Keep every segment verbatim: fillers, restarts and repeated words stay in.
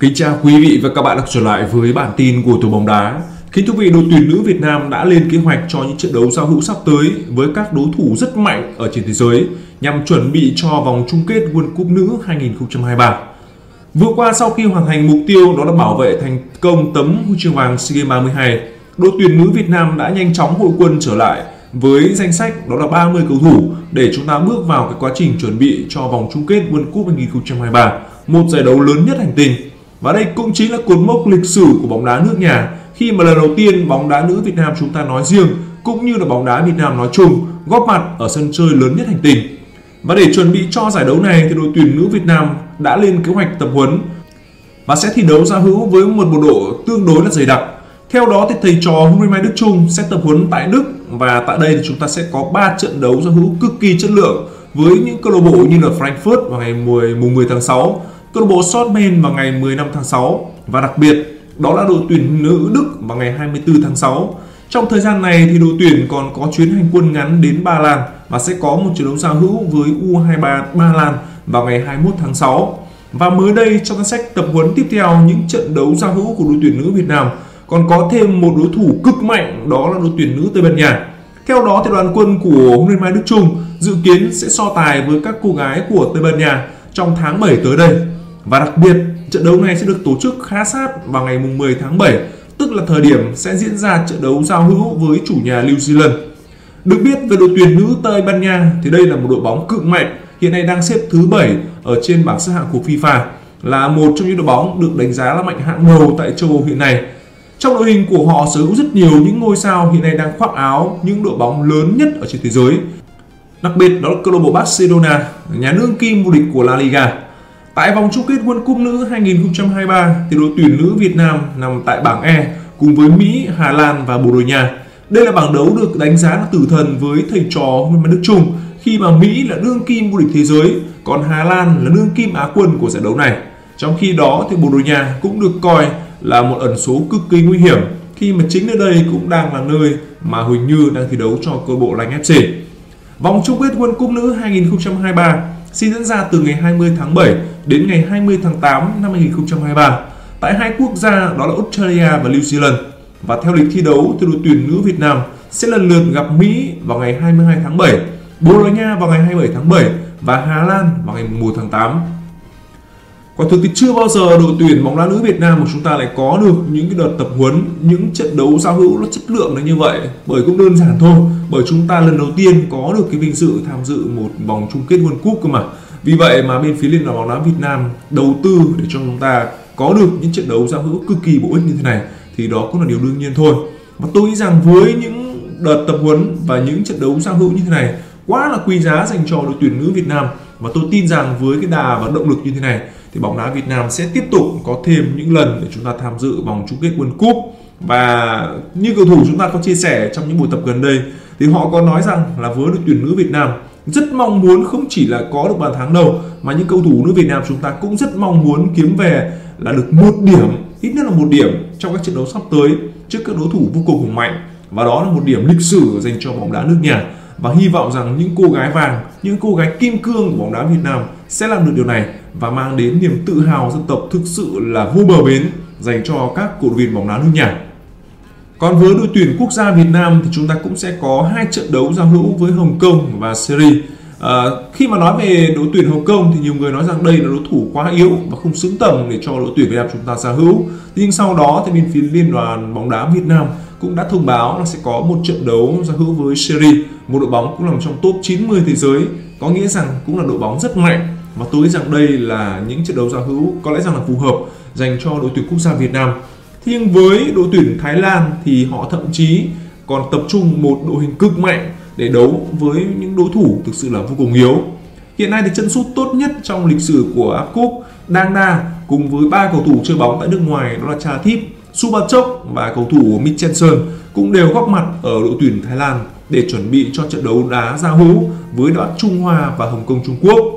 Kính chào quý vị và các bạn đã trở lại với bản tin của Tuổi bóng đá. Kính thưa quý vị, đội tuyển nữ Việt Nam đã lên kế hoạch cho những trận đấu giao hữu sắp tới với các đối thủ rất mạnh ở trên thế giới nhằm chuẩn bị cho vòng chung kết World Cup nữ hai nghìn không trăm hai mươi ba. Vừa qua, sau khi hoàn thành mục tiêu đó là bảo vệ thành công tấm huy chương vàng SEA Games ba mươi hai, đội tuyển nữ Việt Nam đã nhanh chóng hội quân trở lại với danh sách đó là ba mươi cầu thủ để chúng ta bước vào cái quá trình chuẩn bị cho vòng chung kết World Cup hai nghìn không trăm hai mươi ba, một giải đấu lớn nhất hành tinh. Và đây cũng chính là cột mốc lịch sử của bóng đá nước nhà khi mà lần đầu tiên bóng đá nữ Việt Nam chúng ta nói riêng cũng như là bóng đá Việt Nam nói chung góp mặt ở sân chơi lớn nhất hành tinh. Và để chuẩn bị cho giải đấu này thì đội tuyển nữ Việt Nam đã lên kế hoạch tập huấn và sẽ thi đấu giao hữu với một bộ độ tương đối là dày đặc. Theo đó thì thầy trò Huấn luyện viên Đức Chung sẽ tập huấn tại Đức, và tại đây thì chúng ta sẽ có ba trận đấu giao hữu cực kỳ chất lượng với những câu lạc bộ như là Frankfurt vào ngày mười tháng sáu, câu lạc bộ Dortmund vào ngày mười lăm tháng sáu, và đặc biệt đó là đội tuyển nữ Đức vào ngày hai mươi tư tháng sáu. Trong thời gian này thì đội tuyển còn có chuyến hành quân ngắn đến Ba Lan và sẽ có một trận đấu giao hữu với U hai mươi ba Ba Lan vào ngày hai mươi mốt tháng sáu. Và mới đây trong danh sách tập huấn tiếp theo những trận đấu giao hữu của đội tuyển nữ Việt Nam còn có thêm một đối thủ cực mạnh, đó là đội tuyển nữ Tây Ban Nha. Theo đó thì đoàn quân của huấn luyện viên Đức Chung dự kiến sẽ so tài với các cô gái của Tây Ban Nha trong tháng bảy tới đây. Và đặc biệt trận đấu này sẽ được tổ chức khá sát vào ngày mười tháng bảy, tức là thời điểm sẽ diễn ra trận đấu giao hữu với chủ nhà New Zealand. Được biết về đội tuyển nữ Tây Ban Nha thì đây là một đội bóng cực mạnh, hiện nay đang xếp thứ bảy ở trên bảng xếp hạng của FIFA, là một trong những đội bóng được đánh giá là mạnh hạng đầu tại châu Âu hiện nay. Trong đội hình của họ sở hữu rất nhiều những ngôi sao hiện nay đang khoác áo những đội bóng lớn nhất ở trên thế giới. Đặc biệt đó là câu lạc bộ Barcelona, nhà đương kim vô địch của La Liga. Tại vòng chung kết World Cup nữ hai nghìn không trăm hai mươi ba thì đội tuyển nữ Việt Nam nằm tại bảng E cùng với Mỹ, Hà Lan và Bồ Đào Nha. Đây là bảng đấu được đánh giá là tử thần với thầy trò huấn luyện viên Đức Chung, khi mà Mỹ là đương kim vô địch thế giới, còn Hà Lan là đương kim Á quân của giải đấu này. Trong khi đó thì Bồ Đào Nha cũng được coi là một ẩn số cực kỳ nguy hiểm, khi mà chính nơi đây cũng đang là nơi mà Huỳnh Như đang thi đấu cho câu lạc bộ Lanh ép xê. Vòng chung kết World Cup nữ hai nghìn không trăm hai mươi ba sẽ diễn ra từ ngày hai mươi tháng bảy đến ngày hai mươi tháng tám năm hai nghìn không trăm hai mươi ba tại hai quốc gia đó là Australia và New Zealand. Và theo lịch thi đấu thì đội tuyển nữ Việt Nam sẽ lần lượt gặp Mỹ vào ngày hai mươi hai tháng bảy, Bồ Đào Nha vào ngày hai mươi bảy tháng bảy và Hà Lan vào ngày mười một tháng tám. Quả thực thì chưa bao giờ đội tuyển bóng đá nữ Việt Nam của chúng ta lại có được những cái đợt tập huấn, những trận đấu giao hữu nó chất lượng như vậy. Bởi cũng đơn giản thôi, bởi chúng ta lần đầu tiên có được cái vinh dự tham dự một vòng chung kết World Cup cơ mà. Vì vậy mà bên phía Liên đoàn bóng đá Việt Nam đầu tư để cho chúng ta có được những trận đấu giao hữu cực kỳ bổ ích như thế này thì đó cũng là điều đương nhiên thôi. Và tôi nghĩ rằng với những đợt tập huấn và những trận đấu giao hữu như thế này quá là quý giá dành cho đội tuyển nữ Việt Nam, và tôi tin rằng với cái đà và động lực như thế này thì bóng đá Việt Nam sẽ tiếp tục có thêm những lần để chúng ta tham dự vòng chung kết World Cup. Và như cầu thủ chúng ta có chia sẻ trong những buổi tập gần đây thì họ có nói rằng là với đội tuyển nữ Việt Nam rất mong muốn không chỉ là có được bàn thắng đâu, mà những cầu thủ nữ Việt Nam chúng ta cũng rất mong muốn kiếm về là được một điểm, ít nhất là một điểm trong các trận đấu sắp tới trước các đối thủ vô cùng hùng mạnh. Và đó là một điểm lịch sử dành cho bóng đá nước nhà. Và hy vọng rằng những cô gái vàng, những cô gái kim cương của bóng đá Việt Nam sẽ làm được điều này và mang đến niềm tự hào dân tộc thực sự là vô bờ bến dành cho các cổ động viên bóng đá nước nhà. Còn với đội tuyển quốc gia Việt Nam thì chúng ta cũng sẽ có hai trận đấu giao hữu với Hồng Kông và Syria. À, khi mà nói về đội tuyển Hồng Kông thì nhiều người nói rằng đây là đối thủ quá yếu và không xứng tầm để cho đội tuyển Việt Nam chúng ta giao hữu. Nhưng sau đó thì bên phía Liên đoàn bóng đá Việt Nam cũng đã thông báo là sẽ có một trận đấu giao hữu với Syria, một đội bóng cũng nằm trong top chín mươi thế giới, có nghĩa rằng cũng là đội bóng rất mạnh. Và tôi nghĩ rằng đây là những trận đấu giao hữu có lẽ rằng là phù hợp dành cho đội tuyển quốc gia Việt Nam. Nhưng với đội tuyển Thái Lan thì họ thậm chí còn tập trung một đội hình cực mạnh để đấu với những đối thủ thực sự là vô cùng yếu. Hiện nay thì chân sút tốt nhất trong lịch sử của a ép Cup, Đăng Đa cùng với ba cầu thủ chơi bóng tại nước ngoài đó là Cha Thip, Subachok và cầu thủ Mitchelson cũng đều góp mặt ở đội tuyển Thái Lan để chuẩn bị cho trận đấu đá giao hữu với đội Trung Hoa và Hồng Kông Trung Quốc.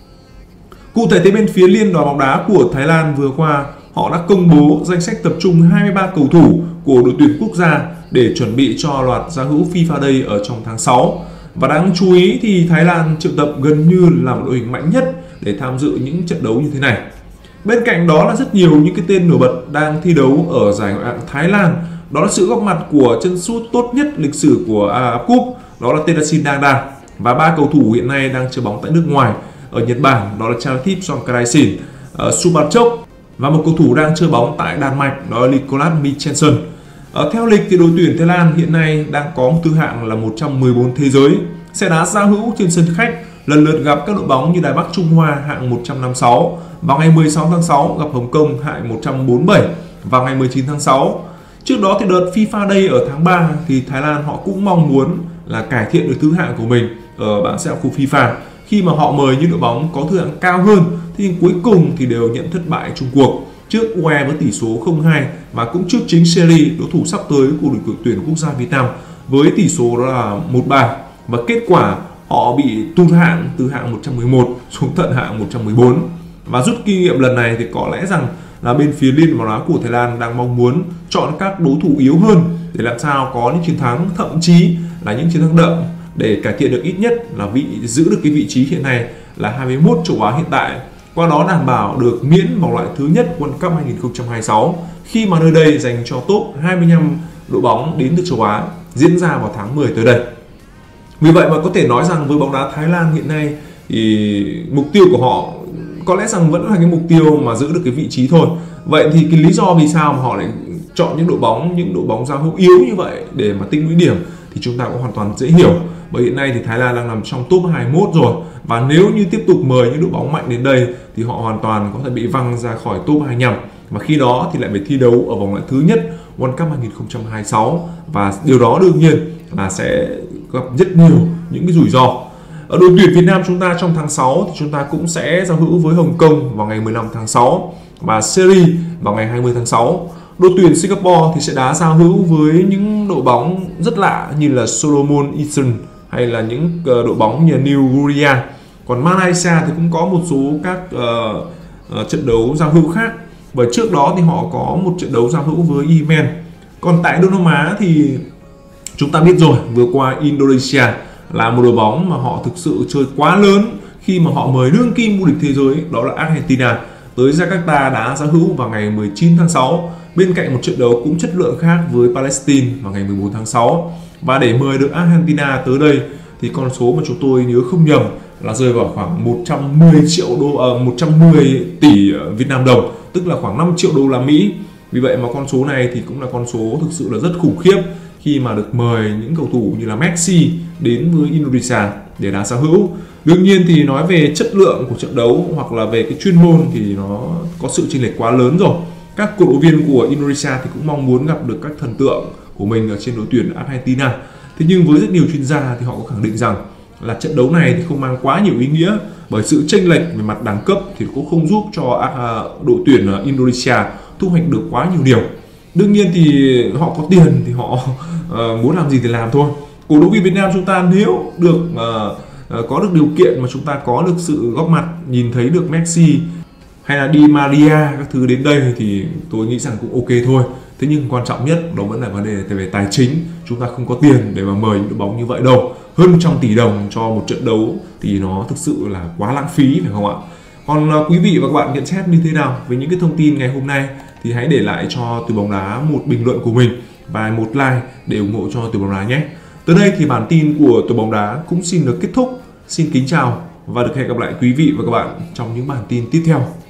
Cụ thể thì bên phía Liên đoàn bóng đá của Thái Lan vừa qua họ đã công bố danh sách tập trung hai mươi ba cầu thủ của đội tuyển quốc gia để chuẩn bị cho loạt giao hữu FIFA Day ở trong tháng sáu. Và đáng chú ý thì Thái Lan triệu tập gần như là một đội hình mạnh nhất để tham dự những trận đấu như thế này. Bên cạnh đó là rất nhiều những cái tên nổi bật đang thi đấu ở giải Ngoại hạng Thái Lan. Đó là sự góp mặt của chân sút tốt nhất lịch sử của a ép ép Cup, đó là Terasin Dangda, và ba cầu thủ hiện nay đang chơi bóng tại nước ngoài ở Nhật Bản, đó là Chanathip Songkrasin, uh, Subachok, và một cầu thủ đang chơi bóng tại Đan Mạch, đó là Nicolas Michelsen. Ở theo lịch thì đội tuyển Thái Lan hiện nay đang có một thứ hạng là một trăm mười bốn thế giới, sẽ đá giao hữu trên sân khách lần lượt gặp các đội bóng như Đài Bắc Trung Hoa hạng một trăm năm mươi sáu, vào ngày mười sáu tháng sáu gặp Hồng Kông hạng một trăm bốn mươi bảy vào ngày mười chín tháng sáu. Trước đó thì đợt FIFA Day ở tháng ba thì Thái Lan họ cũng mong muốn là cải thiện được thứ hạng của mình ở bảng xếp hạng khu FIFA khi mà họ mời những đội bóng có thứ hạng cao hơn, thì cuối cùng thì đều nhận thất bại chung cuộc trước u a e với tỷ số không hai, và cũng trước chính Syria, đối thủ sắp tới của đội tuyển quốc gia Việt Nam, với tỷ số đó là một ba, và kết quả họ bị tụt hạng từ hạng một trăm mười một xuống tận hạng một trăm mười bốn. Và rút kinh nghiệm lần này thì có lẽ rằng là bên phía Liên đoàn bóng đá của Thái Lan đang mong muốn chọn các đối thủ yếu hơn để làm sao có những chiến thắng, thậm chí là những chiến thắng đậm, để cải thiện được ít nhất là vị giữ được cái vị trí hiện nay là hai mươi mốt châu Á hiện tại, qua đó đảm bảo được miễn vòng loại thứ nhất World Cup hai nghìn không trăm hai mươi sáu, khi mà nơi đây dành cho top hai mươi lăm đội bóng đến từ châu Á diễn ra vào tháng mười tới đây. Vì vậy mà có thể nói rằng với bóng đá Thái Lan hiện nay thì mục tiêu của họ có lẽ rằng vẫn là cái mục tiêu mà giữ được cái vị trí thôi. Vậy thì cái lý do vì sao mà họ lại chọn những đội bóng những đội bóng giao hữu yếu như vậy để mà tích lũy điểm thì chúng ta cũng hoàn toàn dễ hiểu. Bởi hiện nay thì Thái Lan đang nằm trong top hai mươi mốt rồi, và nếu như tiếp tục mời những đội bóng mạnh đến đây thì họ hoàn toàn có thể bị văng ra khỏi top hai mươi lăm, và khi đó thì lại phải thi đấu ở vòng loại thứ nhất World Cup hai nghìn không trăm hai mươi sáu, và điều đó đương nhiên là sẽ gặp rất nhiều những cái rủi ro. Ở đội tuyển Việt Nam chúng ta trong tháng sáu thì chúng ta cũng sẽ giao hữu với Hồng Kông vào ngày mười lăm tháng sáu và Syria vào ngày hai mươi tháng sáu. Đội tuyển Singapore thì sẽ đá giao hữu với những đội bóng rất lạ như là Solomon Eastern hay là những đội bóng như New Guria. Còn Malaysia thì cũng có một số các uh, uh, trận đấu giao hữu khác, bởi trước đó thì họ có một trận đấu giao hữu với Yemen. Còn tại Đông Nam Á thì chúng ta biết rồi, vừa qua Indonesia là một đội bóng mà họ thực sự chơi quá lớn khi mà họ mời đương kim vô địch thế giới, đó là Argentina, tới Jakarta đá giao hữu vào ngày mười chín tháng sáu, bên cạnh một trận đấu cũng chất lượng khác với Palestine vào ngày mười bốn tháng sáu. Và để mời được Argentina tới đây thì con số mà chúng tôi nhớ không nhầm là rơi vào khoảng một trăm mười triệu đô, uh, một trăm mười tỷ Việt Nam đồng, tức là khoảng năm triệu đô la Mỹ. Vì vậy mà con số này thì cũng là con số thực sự là rất khủng khiếp khi mà được mời những cầu thủ như là Messi đến với Indonesia để đá giao hữu. Đương nhiên thì nói về chất lượng của trận đấu hoặc là về cái chuyên môn thì nó có sự chênh lệch quá lớn rồi. Các cổ động viên của Indonesia thì cũng mong muốn gặp được các thần tượng của mình ở trên đội tuyển Argentina. Thế nhưng với rất nhiều chuyên gia thì họ có khẳng định rằng là trận đấu này thì không mang quá nhiều ý nghĩa, bởi sự chênh lệch về mặt đẳng cấp thì cũng không giúp cho đội tuyển Indonesia thu hoạch được quá nhiều điều. Đương nhiên thì họ có tiền thì họ uh, muốn làm gì thì làm thôi. Cổ động viên Việt Nam chúng ta nếu được uh, uh, có được điều kiện mà chúng ta có được sự góp mặt, nhìn thấy được Messi hay là Di Maria các thứ đến đây thì tôi nghĩ rằng cũng ok thôi. Thế nhưng quan trọng nhất đó vẫn là vấn đề về tài chính. Chúng ta không có tiền để mà mời những đội bóng như vậy đâu. Hơn một trăm tỷ đồng cho một trận đấu thì nó thực sự là quá lãng phí, phải không ạ? Còn uh, quý vị và các bạn nhận xét như thế nào về những cái thông tin ngày hôm nay thì hãy để lại cho Từ Bóng Đá một bình luận của mình và một like để ủng hộ cho Từ Bóng Đá nhé. Tới đây thì bản tin của Từ Bóng Đá cũng xin được kết thúc. Xin kính chào và được hẹn gặp lại quý vị và các bạn trong những bản tin tiếp theo.